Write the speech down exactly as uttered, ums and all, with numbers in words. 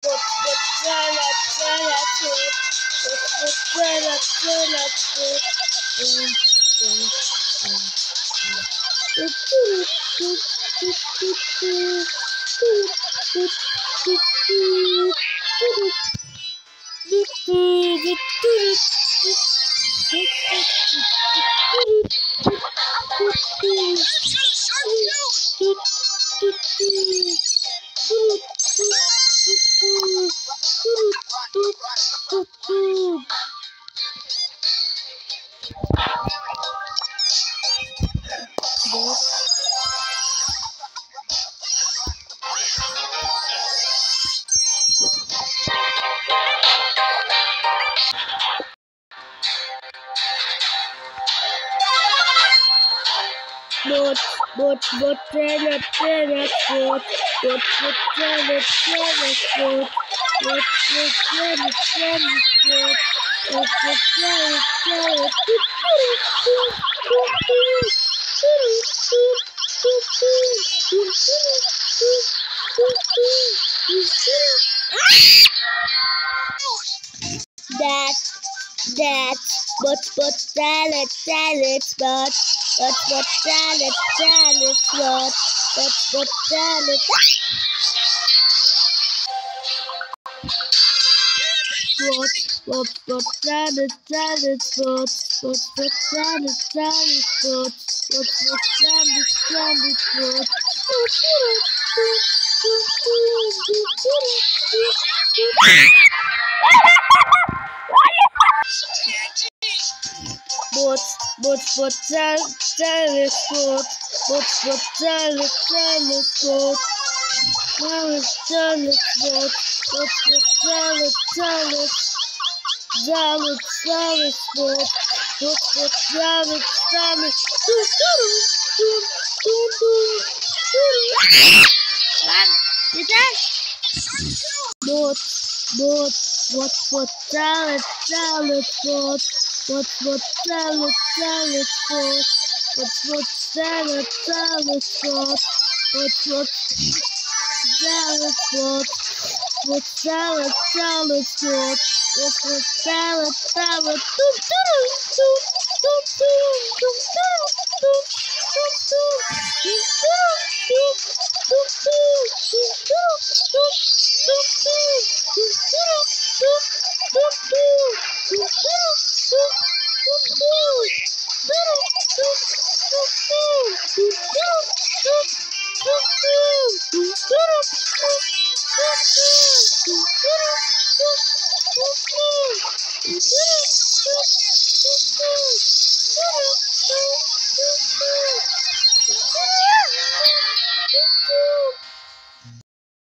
What what salad salad what what what salad salad what um um Bot, bot, bot, salad, salad, bot, bot, bot, salad, salad, bot, bot, bot, salad, salad, bot, bot, bot, salad, salad, that, that, bot, bot, salad, salad, bot. But what salad, salad, what? But what salad? What? What? What salad, salad, what? What? What salad, salad, what? What? What salad, salad, what? What? What? What salad, salad, what? What? What salad, salad, what? Salad, salad, what? What? What salad, salad, salad, salad, what? What? What salad, salad, What? What? What? What salad, salad, what? What? What salad, salad, what? What? What salad, salad, what? What? What salad, what? What salad, salad, what? What? What salad, salad, doom, doom, doom, doom, doom, doom, doom, doom, doom, doom,